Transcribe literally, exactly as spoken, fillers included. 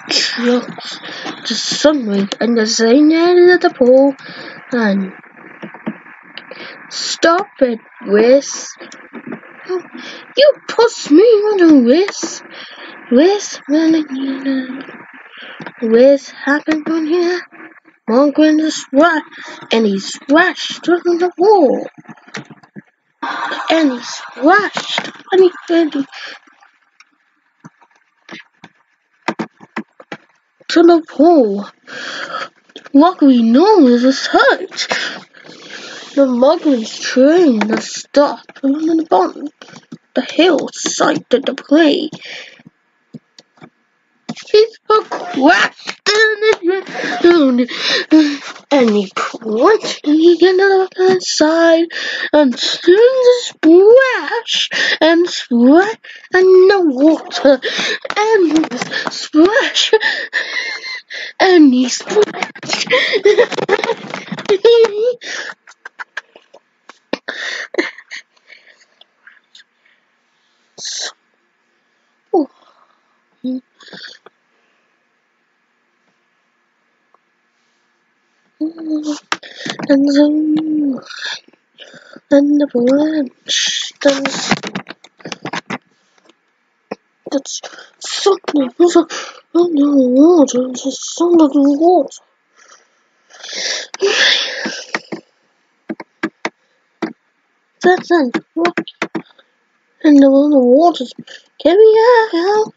just the sunrise and the same end of the pool and stop it, Whis. You push me on the Whis. Whis, Whis happened on here. Monk is right, and he splashed on the wall. And he splashed, and he, and he to the pool. Luckily, no one was hurt. The Mugman's train to stop on the bottom the hillside to the play. He's a crashed and he plunged into the side and stood to splash and splash in the water and splash and he splashed. Oh. And the and the branch that's that's something was under the water, it's under the water. That's it. And the water's getting out.